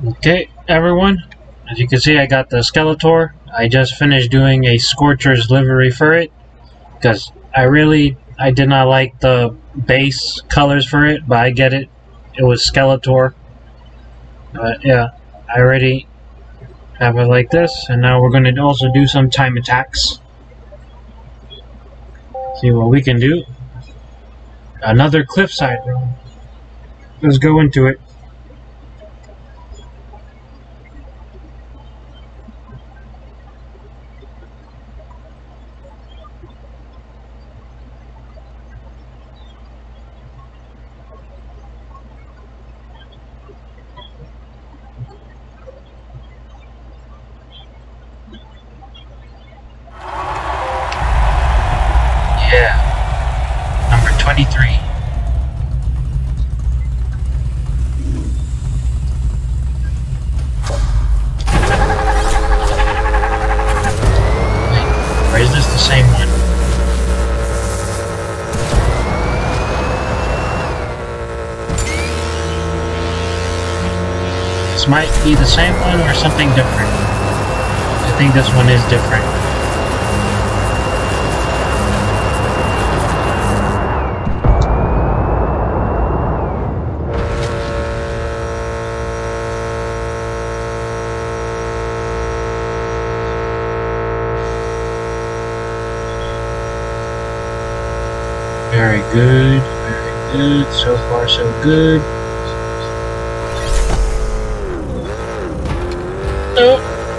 Okay, everyone, as you can see, I got the Skeletor. I just finished doing a Scorcher's livery for it, because I did not like the base colors for it, but I get it. It was Skeletor. But yeah, I already have it like this, and now we're going to also do some time attacks. See what we can do. Another cliffside room. Let's go into it. Yeah, number 23. Wait, or is this the same one? This might be the same one or something different. I think this one is different. Very good, very good. So far, so good. Oh.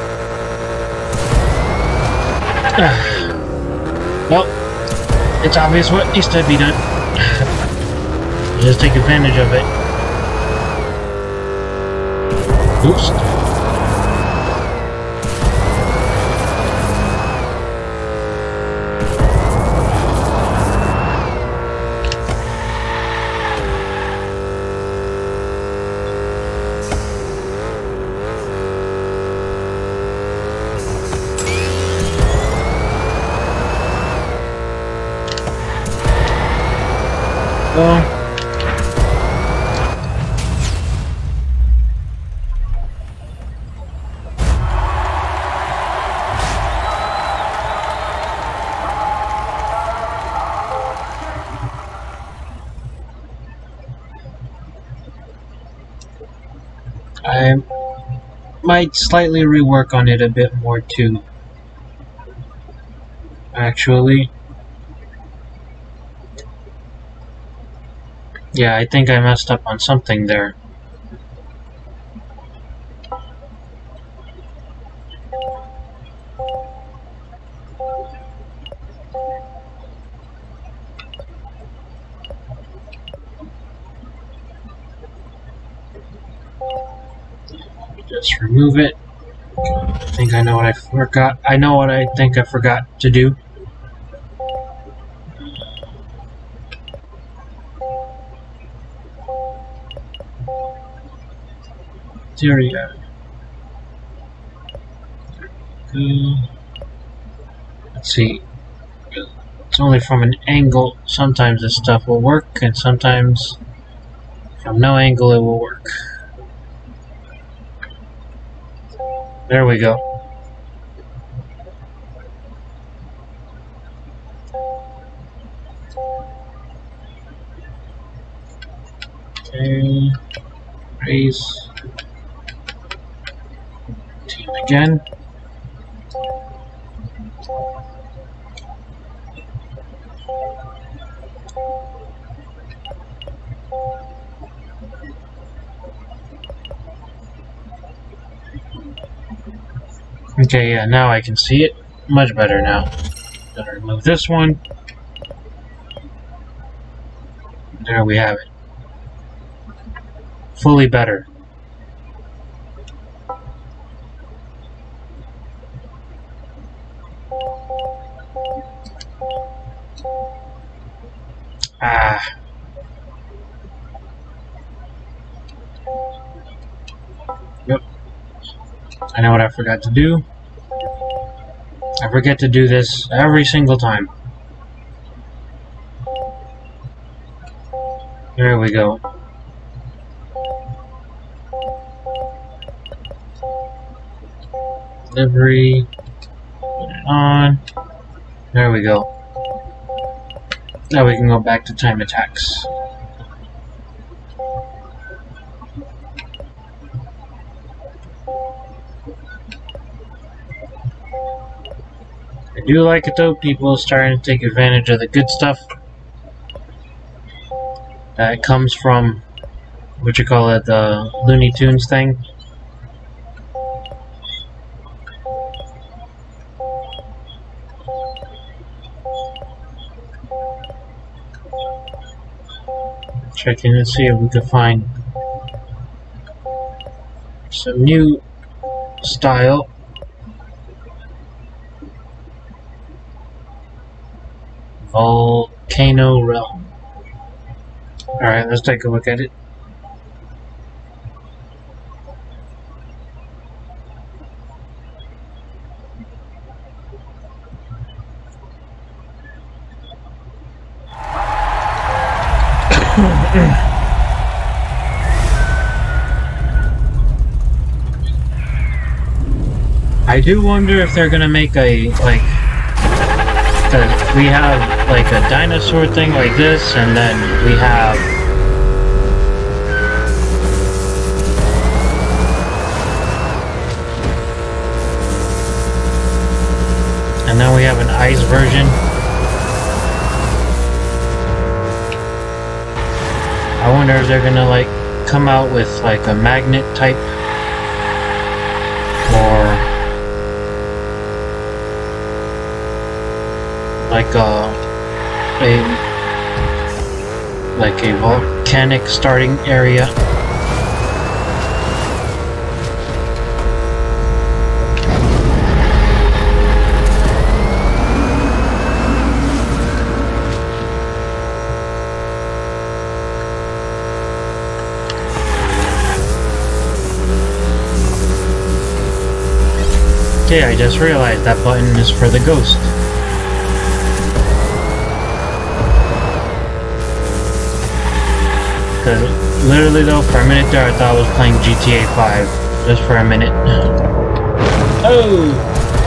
Well, it's obvious what needs to be done. Just take advantage of it. Boost. I might slightly rework on it a bit more too. Actually. Yeah, I think I messed up on something there. Just remove it. I think I know what I forgot. I know what I think I forgot to do. There we go. Let's see. It's only from an angle. Sometimes this stuff will work, and sometimes from no angle it will work. There we go. Okay. Raise. Team again. Okay, yeah, now I can see it much better now. Gonna remove this one. There we have it. Fully better. Ah. Yep. I know what I forgot to do. I forget to do this every single time. There we go. livery, put it on. There we go. Now we can go back to time attacks. I do like it though, people are starting to take advantage of the good stuff that comes from, what you call it, the Looney Tunes thing. Checking to see if we can find some new style. Volcano Realm. Alright, let's take a look at it. I do wonder if they're gonna make a, like, we have like a dinosaur thing like this, and then we have an ice version. I wonder if they're gonna like come out with like a magnet type, or like a volcanic starting area. Okay, I just realized that button is for the ghost. Because literally though, for a minute there I thought I was playing GTA 5. Just for a minute. Oh!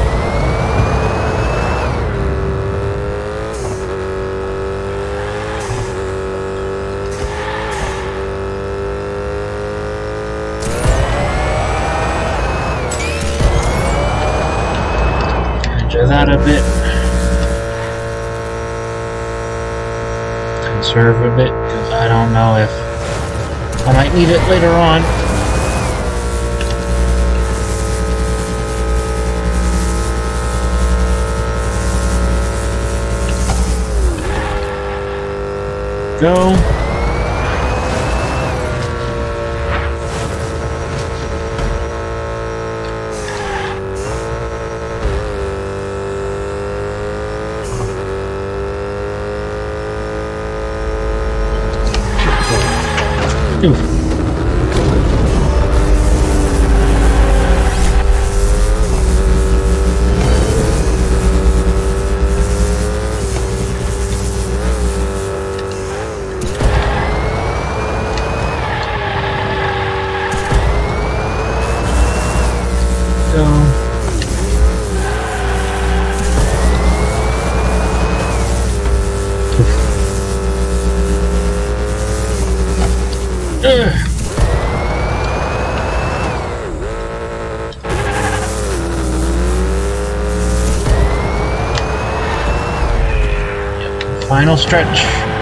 Change that a bit. Conserve a bit, because I don't know if I might need it later on. Go. Oof. Final stretch.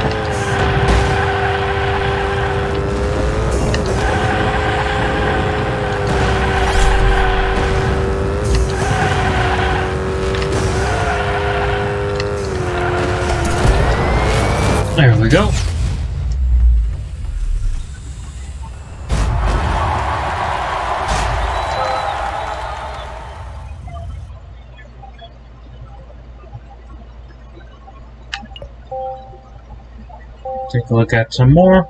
There we go. Take a look at some more.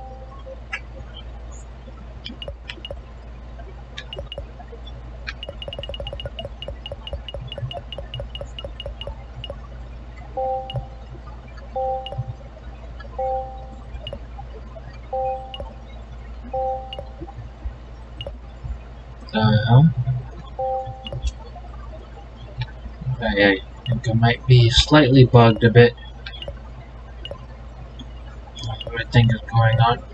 I think I might be slightly bugged a bit. That's what I think is going on.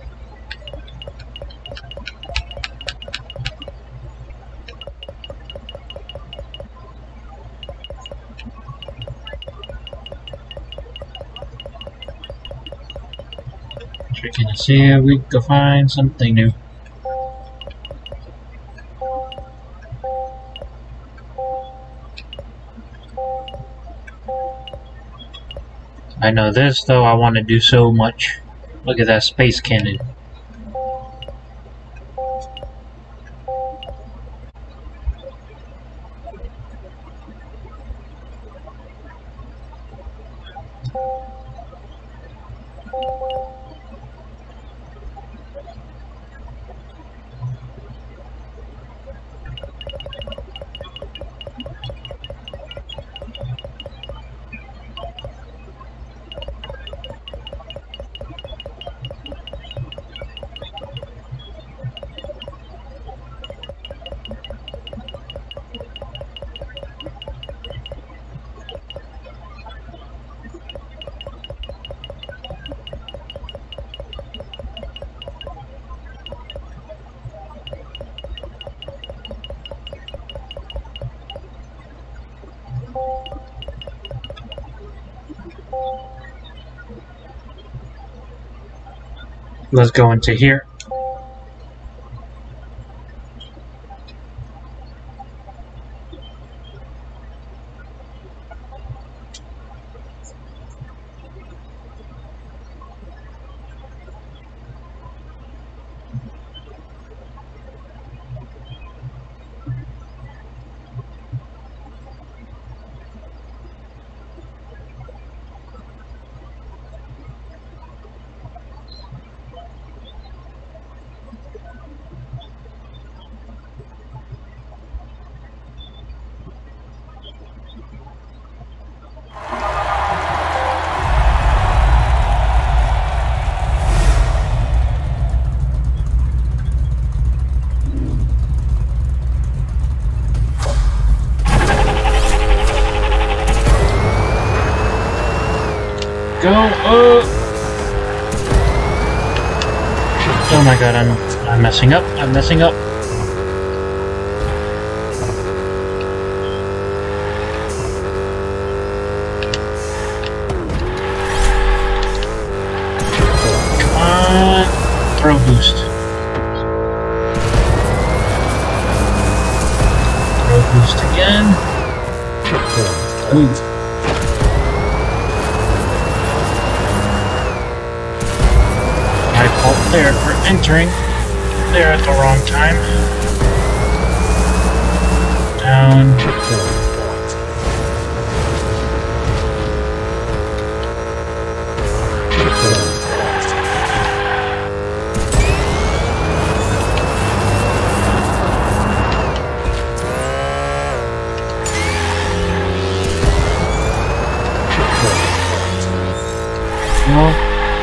Checking to see if we can find something new. I know this though, I want to do so much. Look at that space cannon. Let's go into here. Go up! Oh my god, I'm messing up. I'm messing up. Come on, throw boost. Throw boost again. Ooh. Fault there for entering there at the wrong time. Down. No.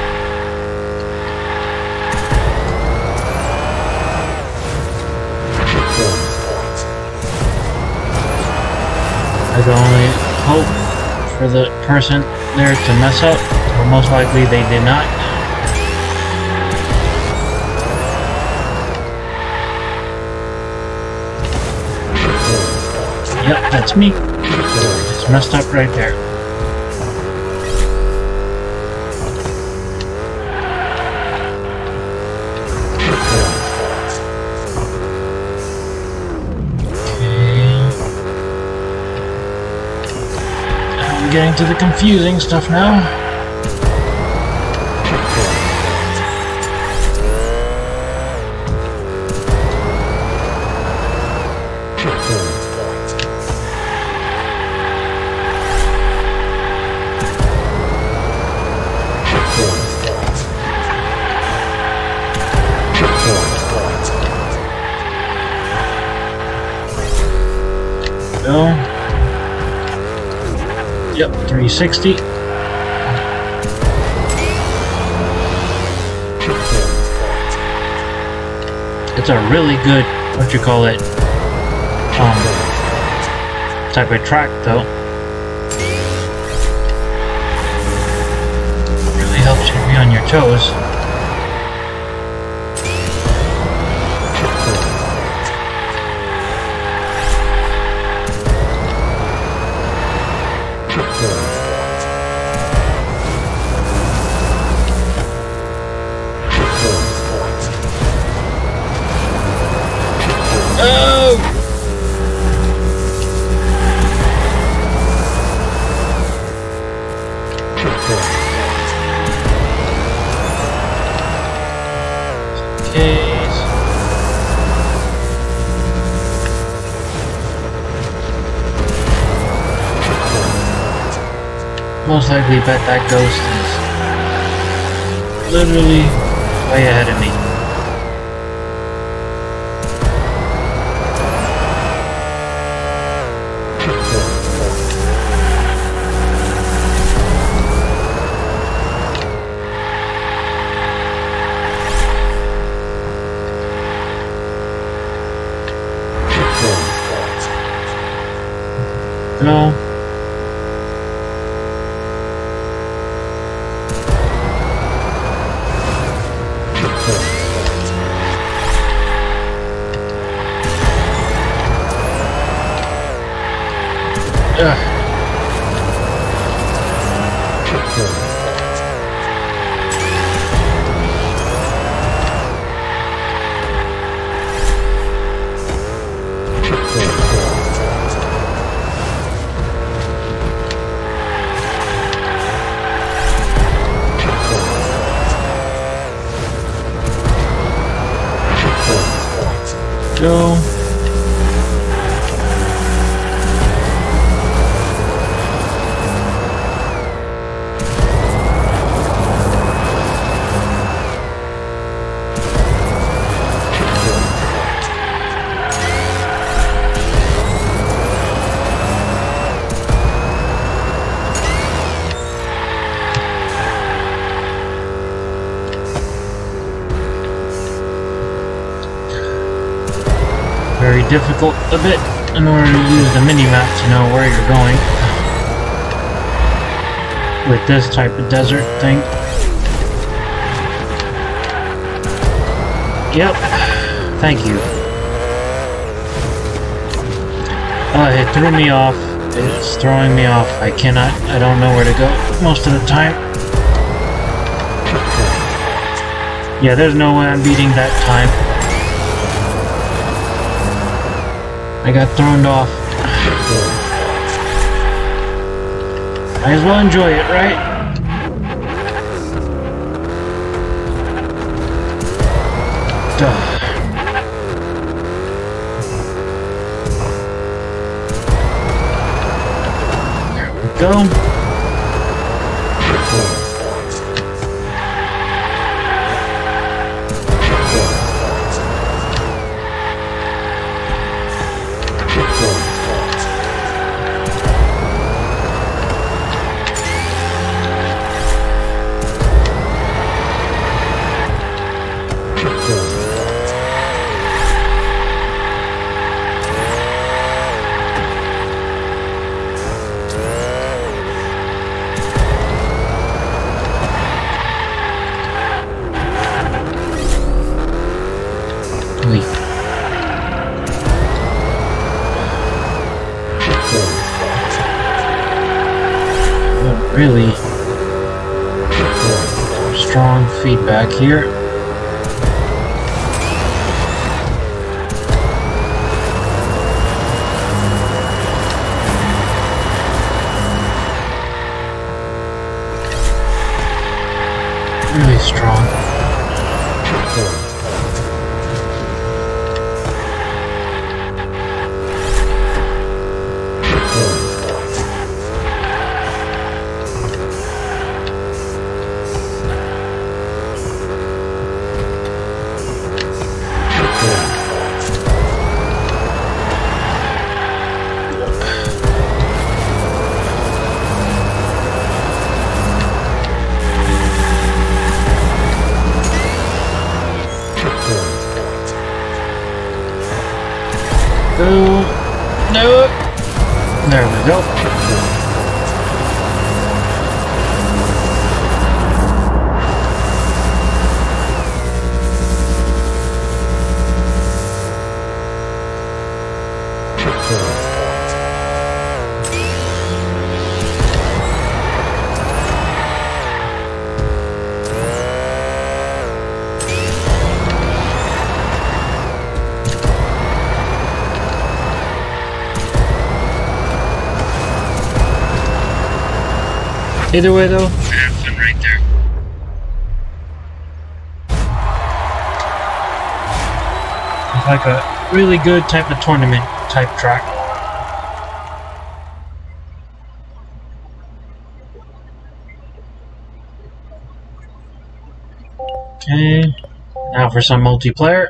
I can only hope for the person there to mess up, but most likely they did not. Yep, that's me. It's messed up right there. Getting to the confusing stuff now. Go. Yep, 360. It's a really good, what you call it, type of track though. on your toes. Most likely bet that ghost is literally way ahead of me. No. Go. Very difficult a bit in order to use the mini-map to know where you're going with this type of desert thing. Yep, thank you. It threw me off. It's throwing me off. I don't know where to go most of the time. Yeah, there's no way I'm beating that time. I got thrown off. Might as well enjoy it, right? Duh. There we go. Really strong feedback here. Really strong. No. There we go. Either way though, I have fun right there. It's like a really good type of tournament type track. Okay, now for some multiplayer.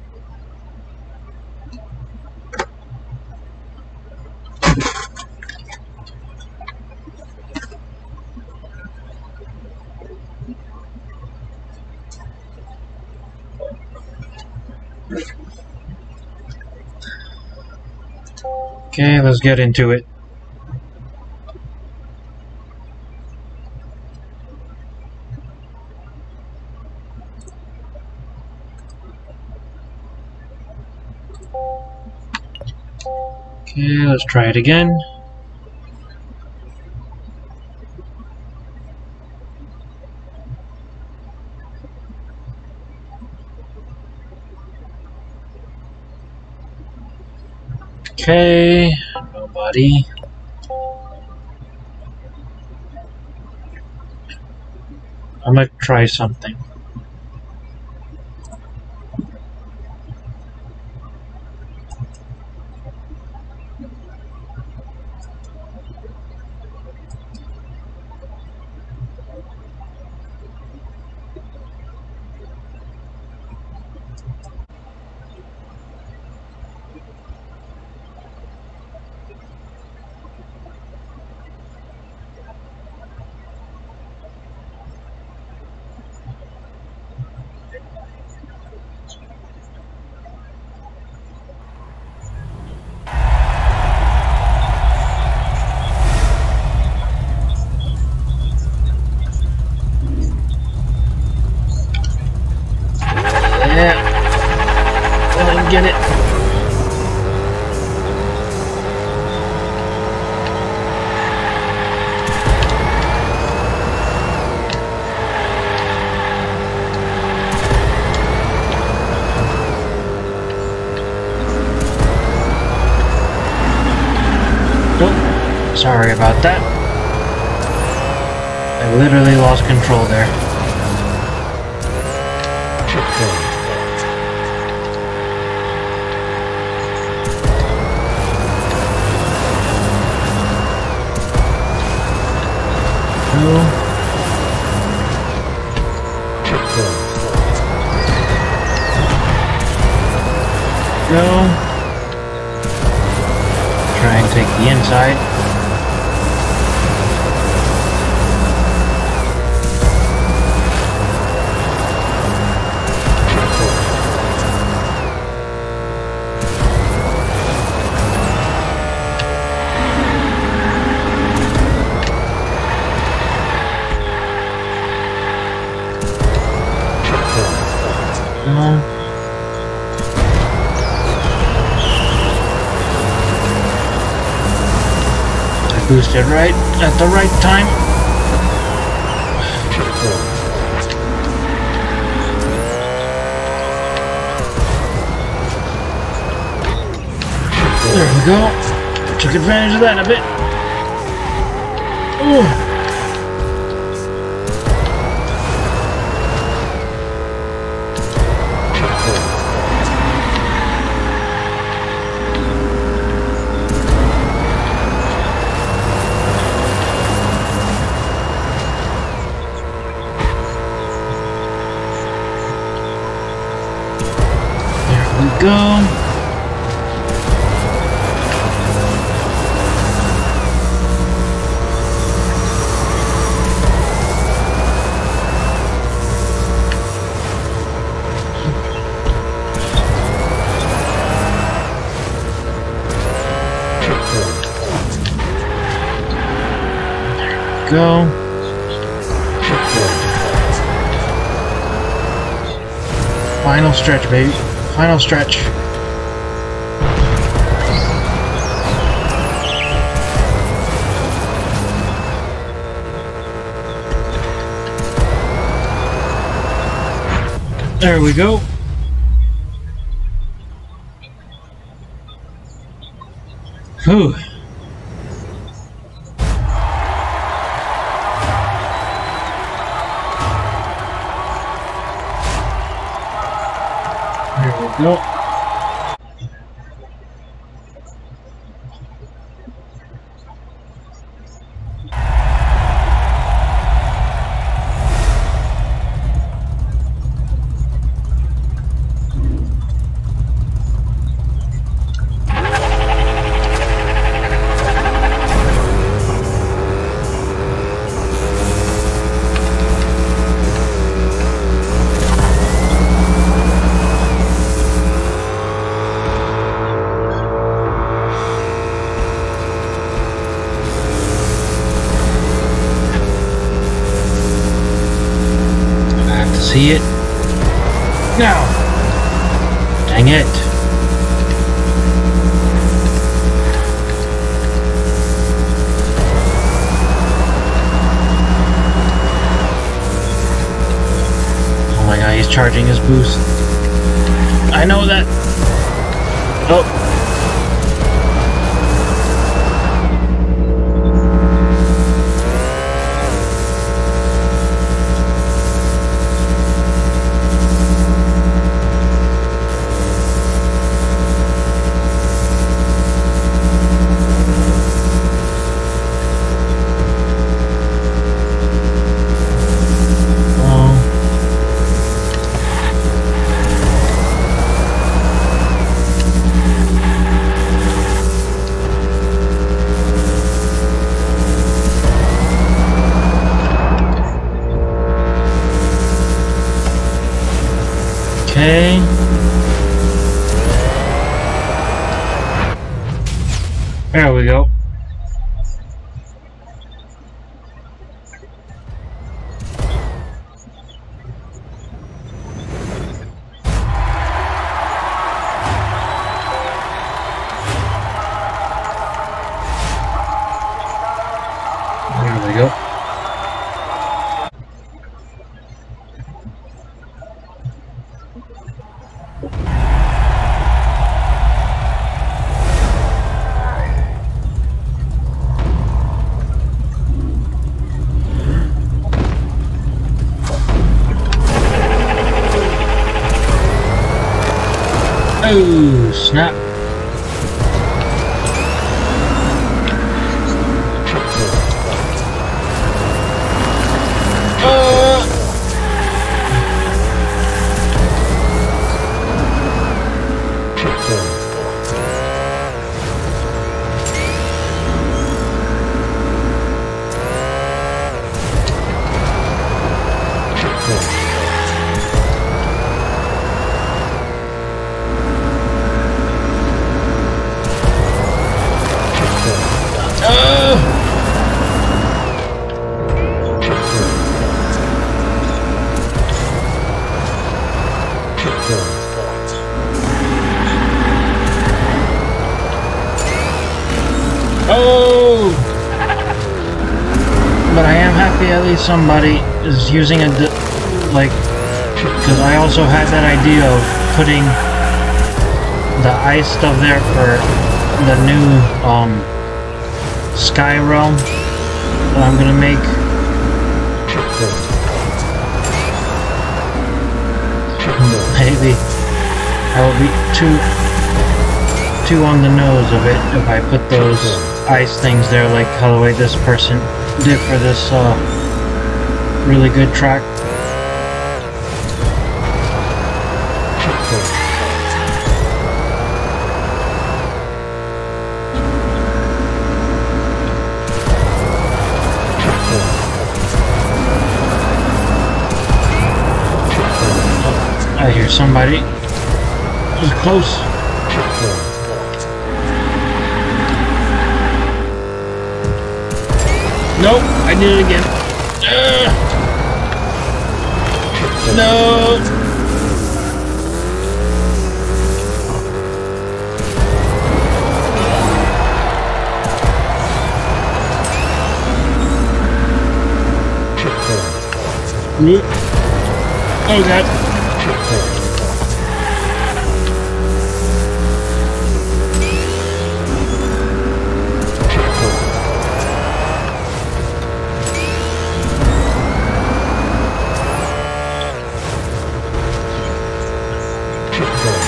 Okay, let's get into it. Okay, let's try it again. Okay, nobody. I'm gonna try something. Yeah. Let him get it. Oh, sorry about that. I literally lost control there. Go. Try and take the inside. Boosted right at the right time. There we go. Took advantage of that a bit. Ooh. Go. Go. Final stretch, baby. Final stretch. There we go. Whew. There we go. See it? No! Dang it! Oh my god, he's charging his boost. I know that! Oh! Okay. There we go. There we go. Oh, snap. Oh! But I am happy at least somebody is using a, like, because I also had that idea of putting the ice stuff there for the new, Sky Realm that I'm gonna make. Maybe I will be too on the nose of it if I put those ice things there like how the way this person did for this really good track. I hear somebody. It was close. Nope, I did it again. No. Oh god. Go.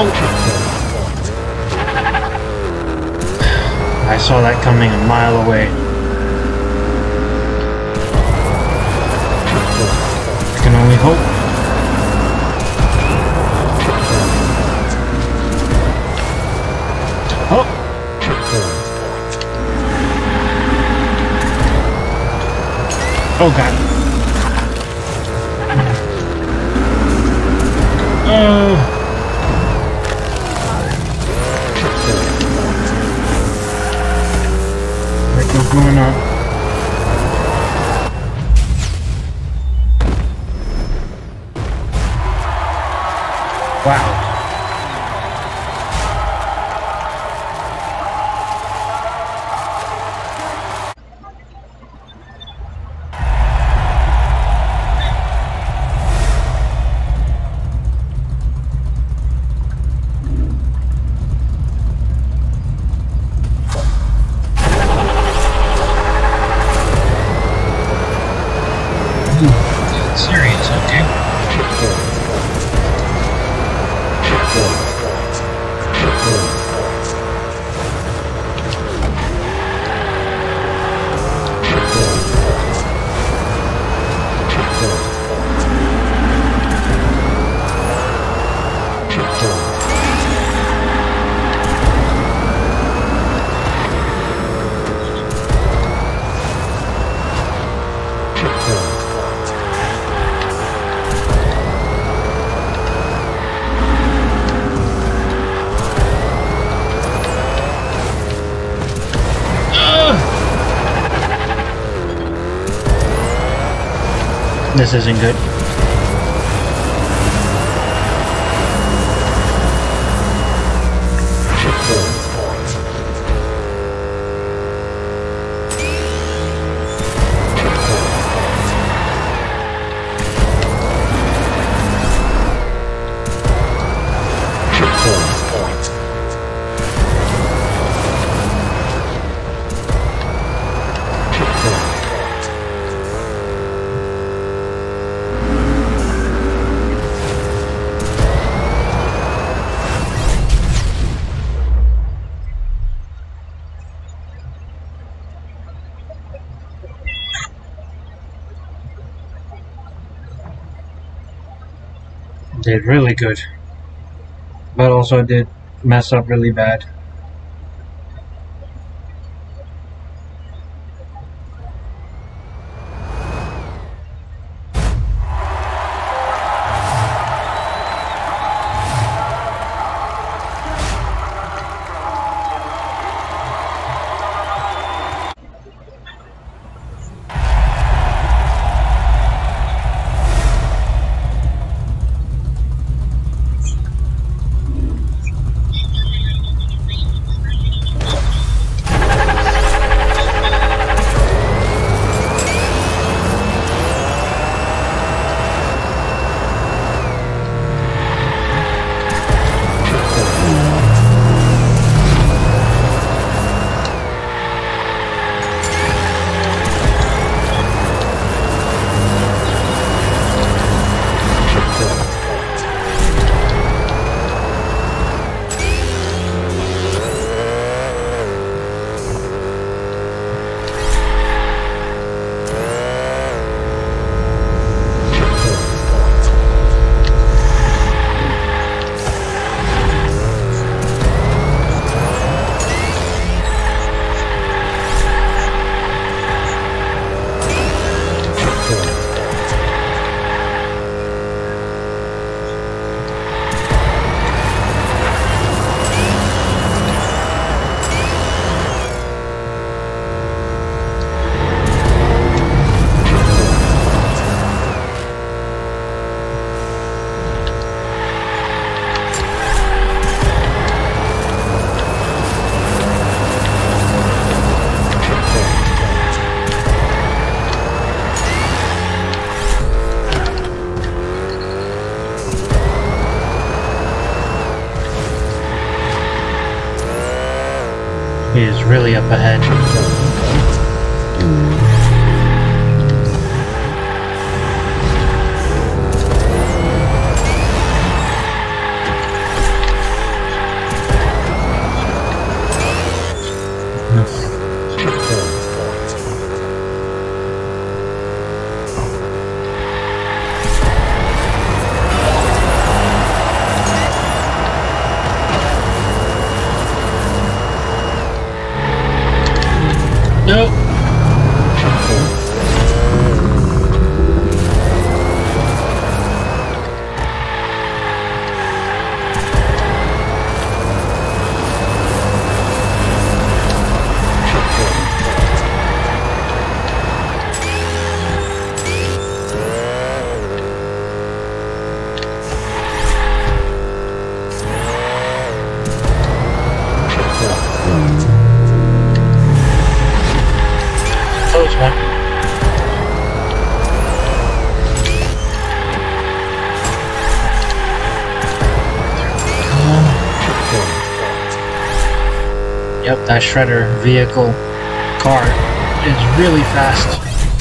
Oh! I saw that coming a mile away. I can only hope. Oh! Oh god. What's going on? Wow. Serious, okay. This isn't good. Did really good, but also did mess up really bad. He is really up ahead. Yep, that shredder vehicle car is really fast.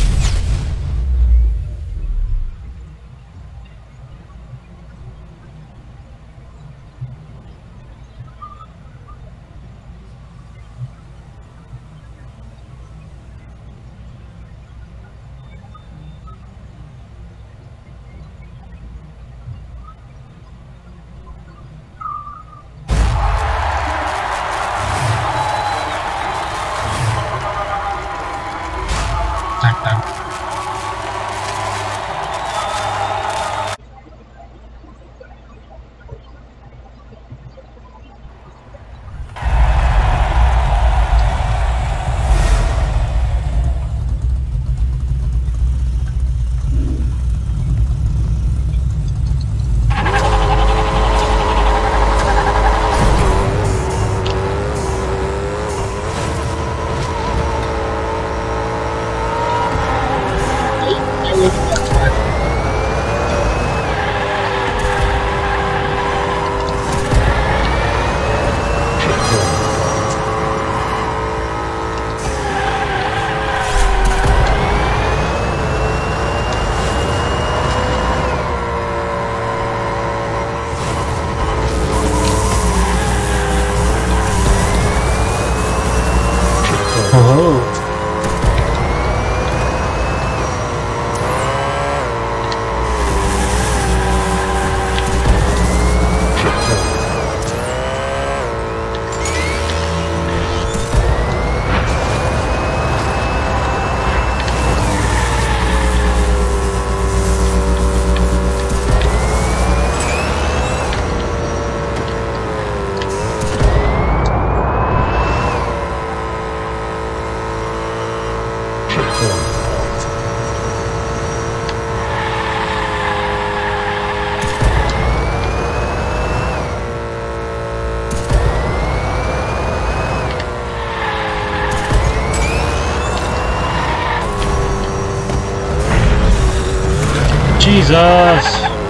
Jesus!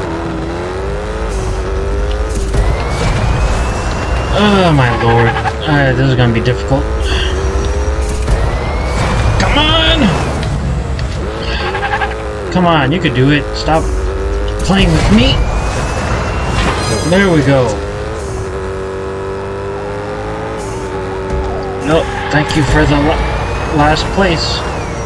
Oh my lord. This is gonna be difficult. Come on! Come on, you could do it. Stop playing with me. There we go. Nope, thank you for the last place.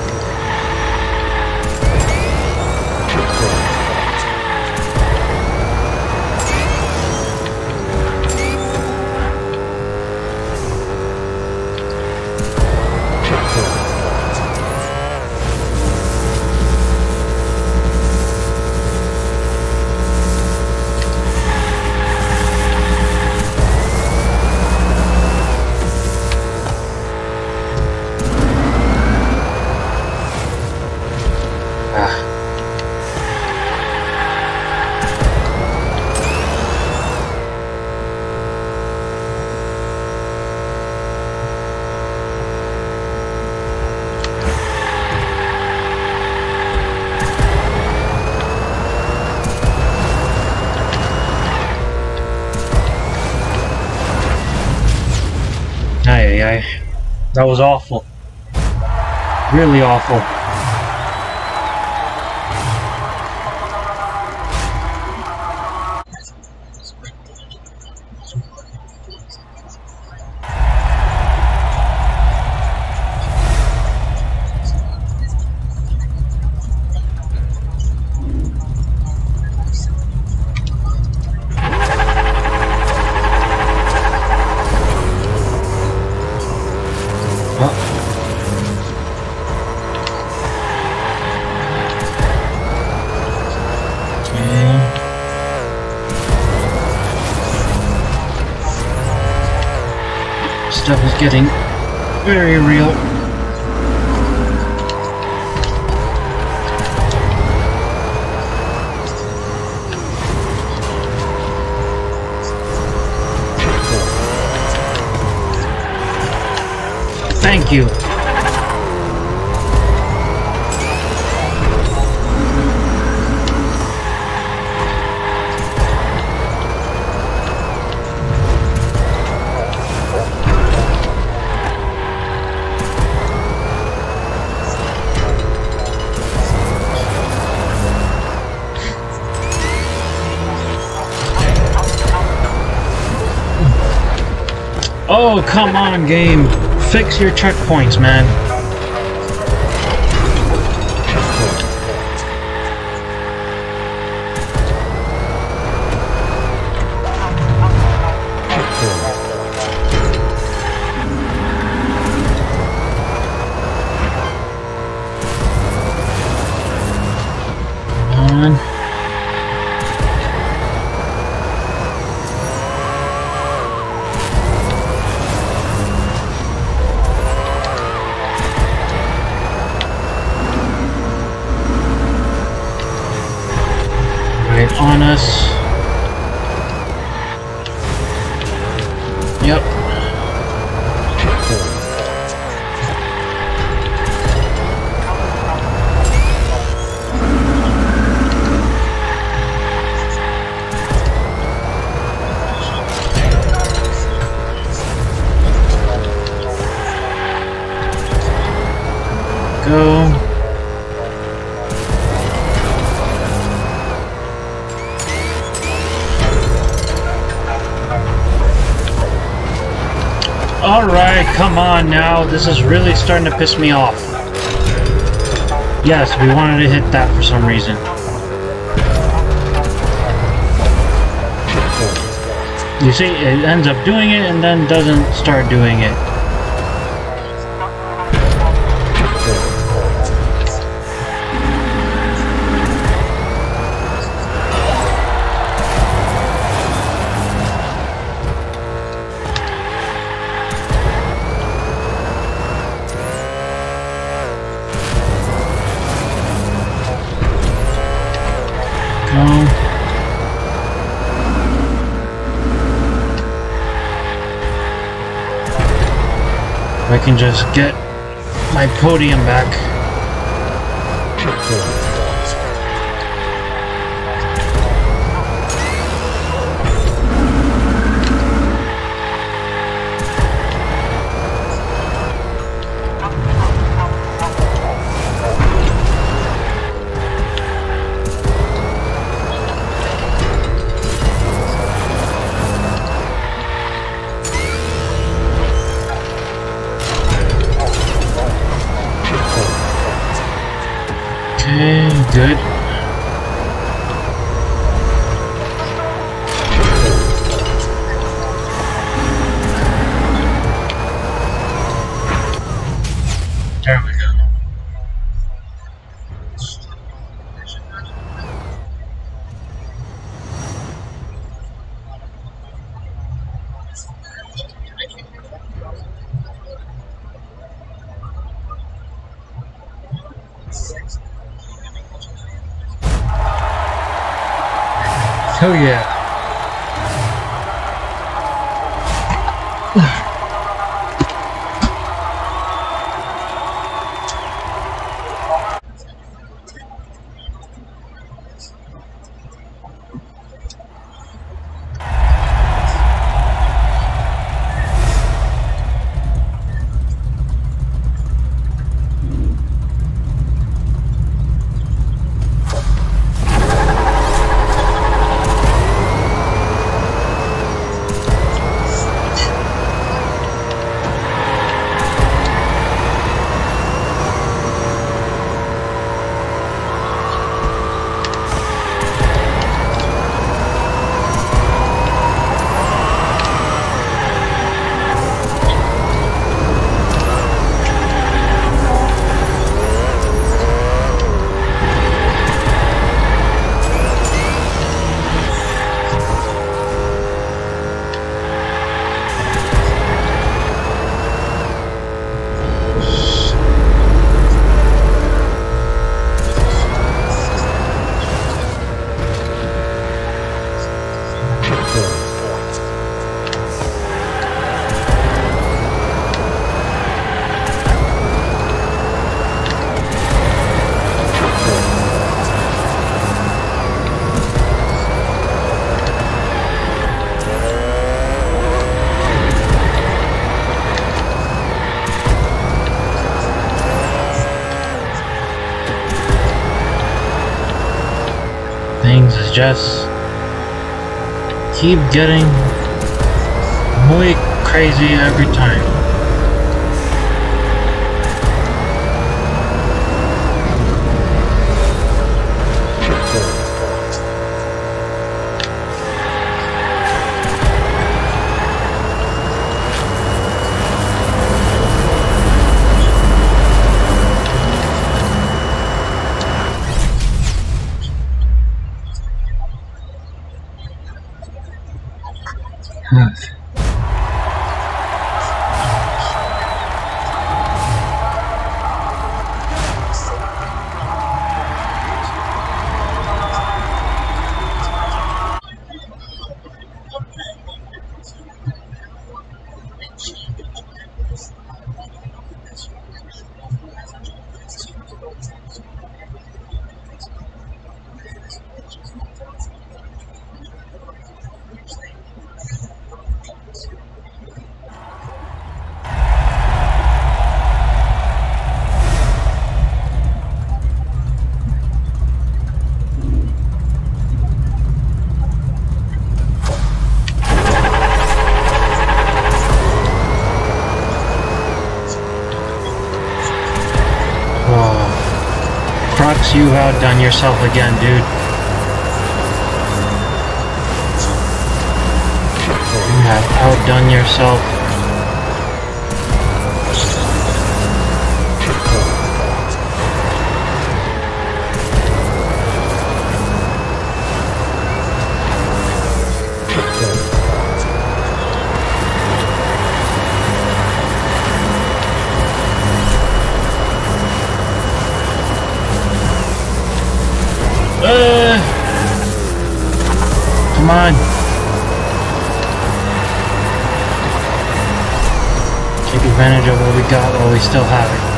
That was awful. Really awful. Stuff is getting very real. Thank you. Oh, come on, game. Fix your checkpoints, man. On us. Yep. Go. Alright, come on now. This is really starting to piss me off. Yes, we wanted to hit that for some reason. You see, it ends up doing it and then doesn't start doing it. I can just get my podium back. Okay, good. There we go. Oh yeah. Things just keep getting muy crazy every time. Crux, you've outdone yourself again, dude. You have outdone yourself. Come on. Take advantage of what we got while we still have it.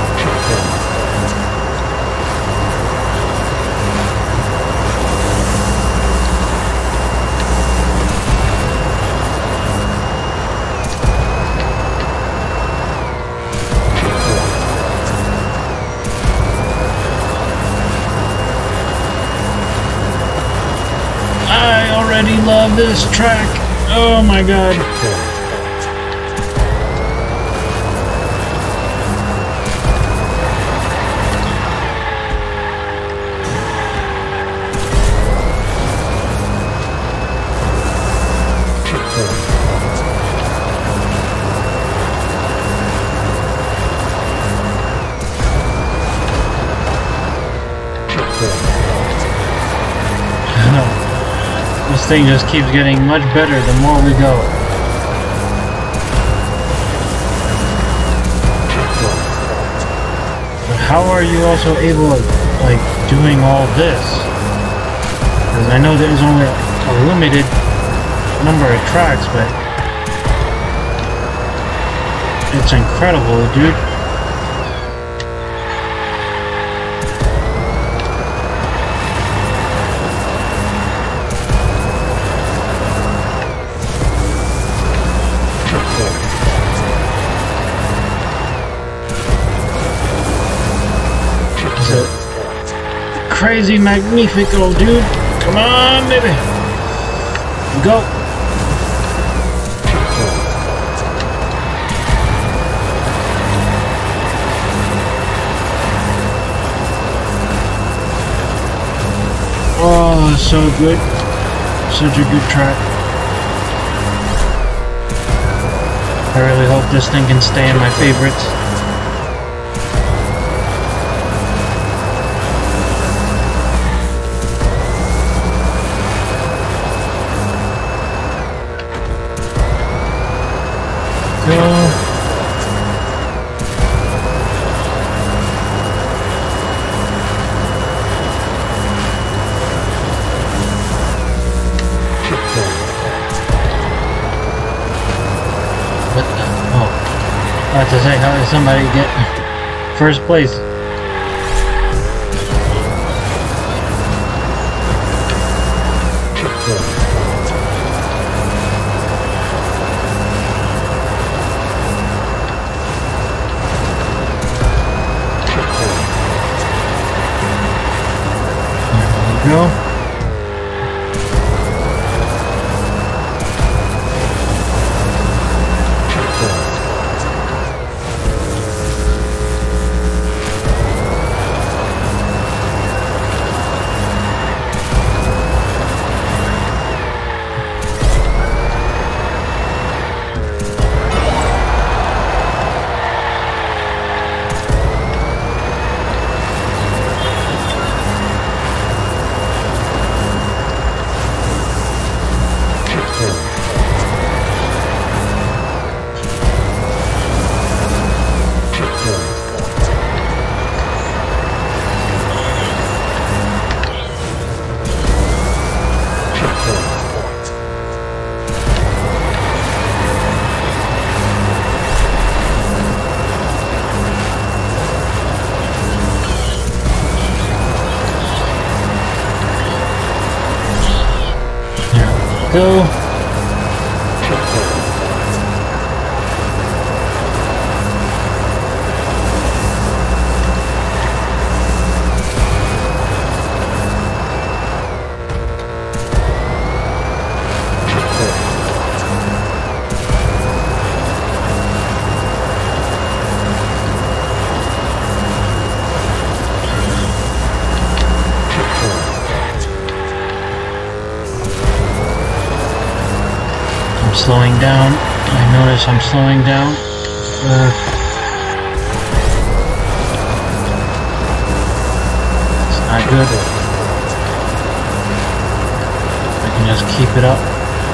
I already love this track. Oh my god. This thing just keeps getting much better the more we go. But how are you also able to, like, doing all this? Because I know there's only a limited number of tracks, but it's incredible, dude. Crazy Magnifico, dude. Come on, baby. Go. Oh, so good. Such a good track. I really hope this thing can stay in my favorites. I have to say, how did somebody get first place? There we go. go. Slowing down. I notice I'm slowing down. It's not good. I can just keep it up.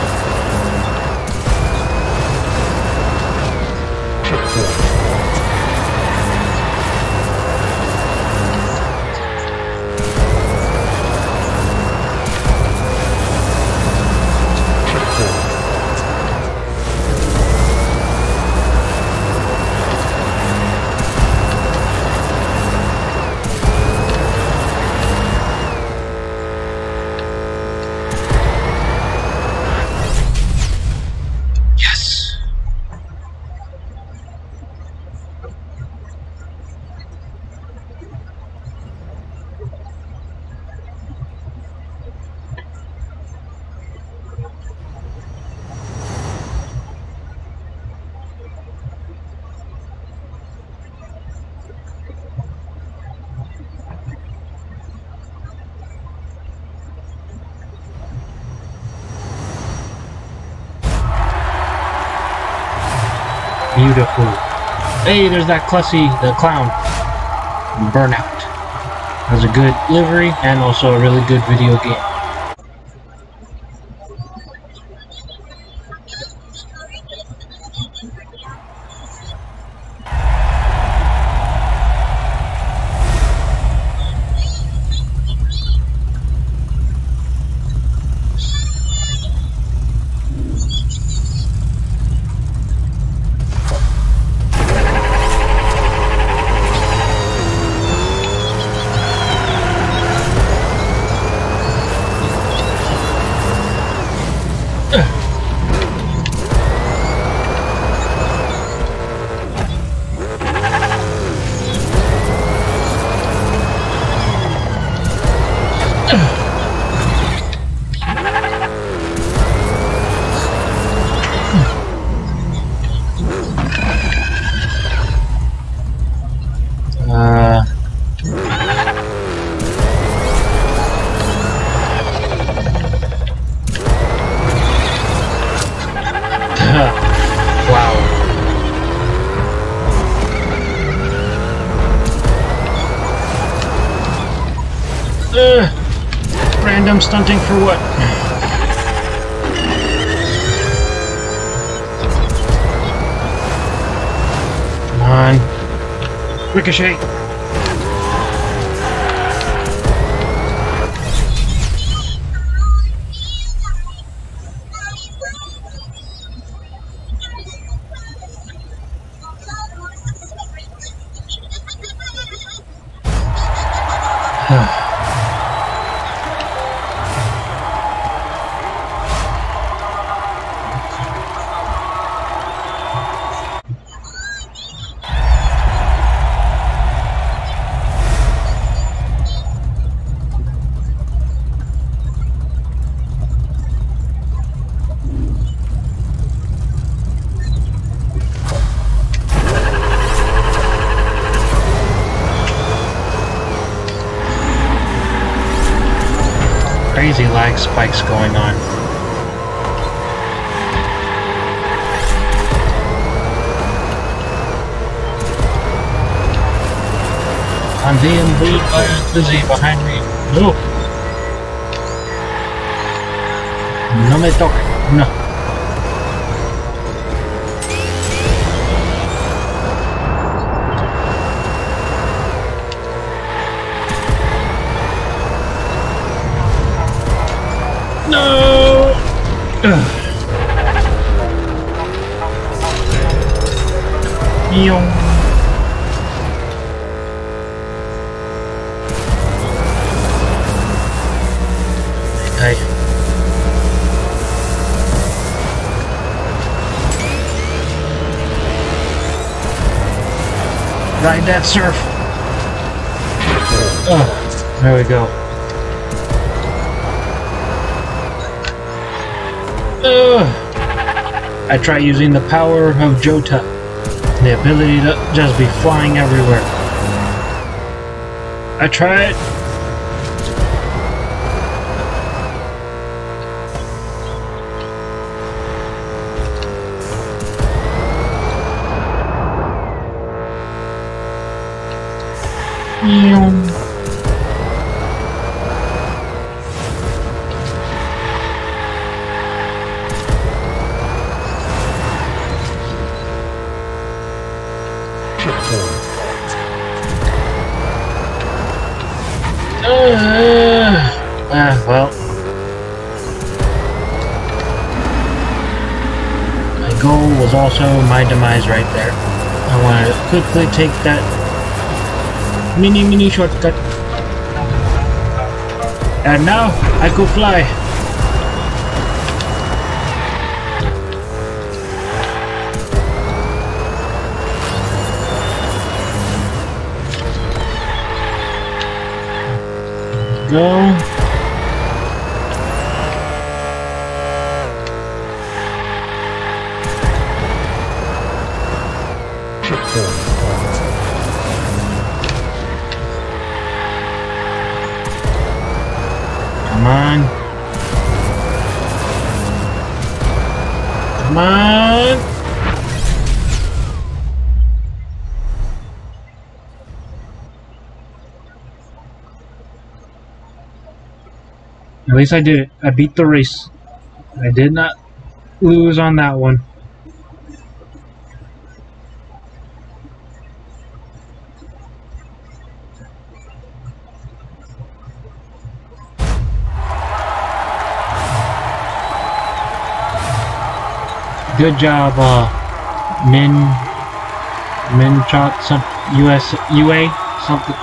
Beautiful. Hey, there's that Clussy, the clown. Burnout. Has a good livery and also a really good video game. Random stunting for what? Come on. Ricochet. Crazy lag spikes going on. I'm being bullied by a Lizzie behind me. No! No me toque. No. No! Ugh. Yong. Okay. Ride that surf. Oh, there we go. I try using the power of Jota. The ability to just be flying everywhere. I tried. Well, my goal was also my demise right there. I want to quickly take that mini shortcut, and now I could fly. Go. Come on. Come on. At least I did it. I beat the race. I did not lose on that one. Good job, Minchot, UA, something.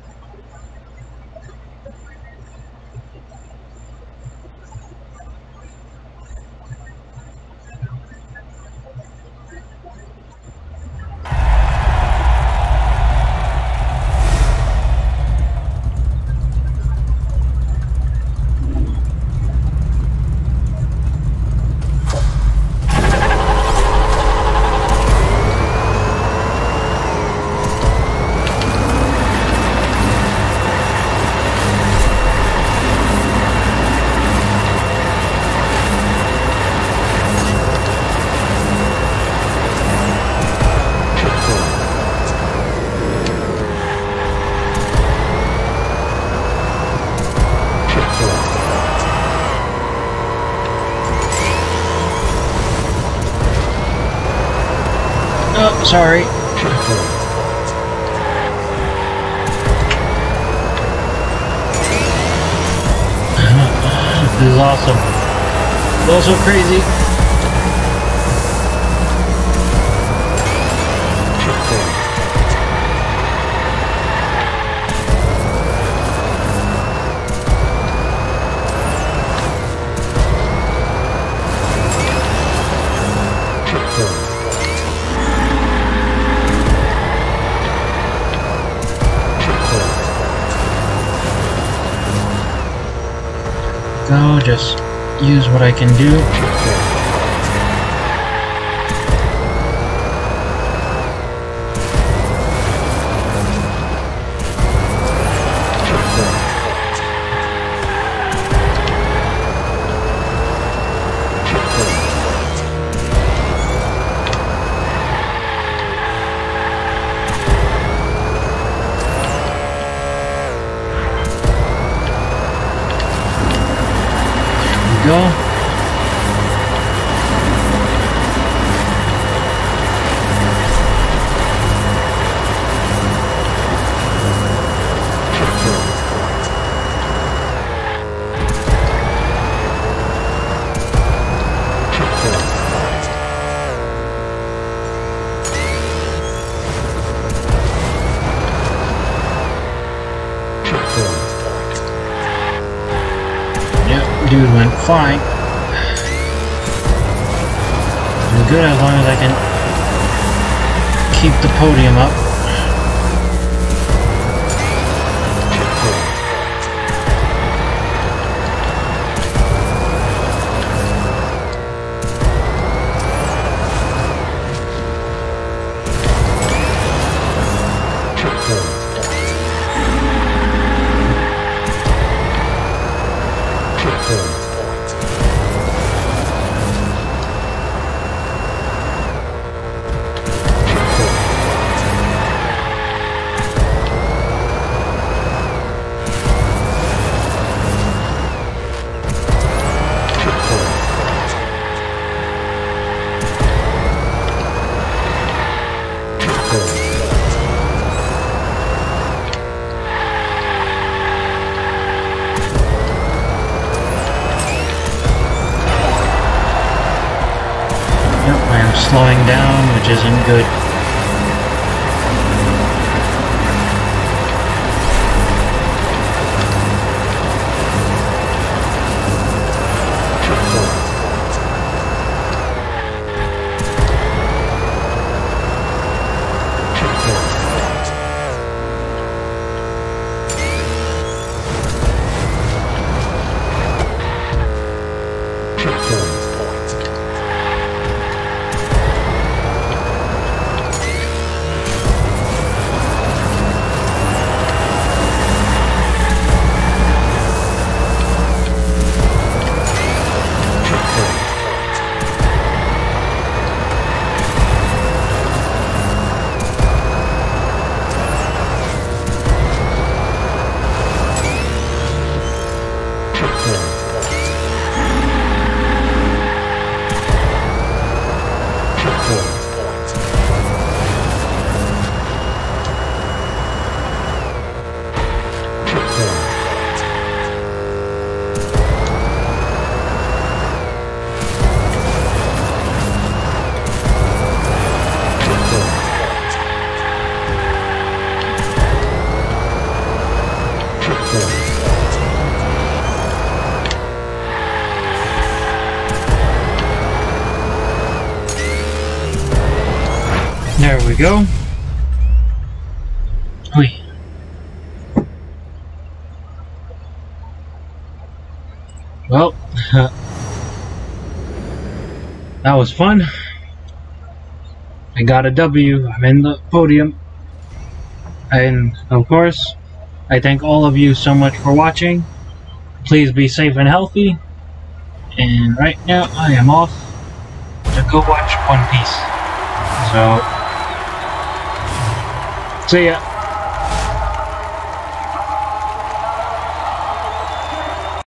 Oh, sorry. This is awesome. It's also crazy. Go, just use what I can do. Go. Dude went fine. I'm good as long as I can keep the podium up. Yep, I am slowing down, which isn't good. There we go. Wait. Well, that was fun. I got a W. I'm in the podium. And, of course, I thank all of you so much for watching. Please be safe and healthy. And right now, I am off to go watch One Piece. So, see ya.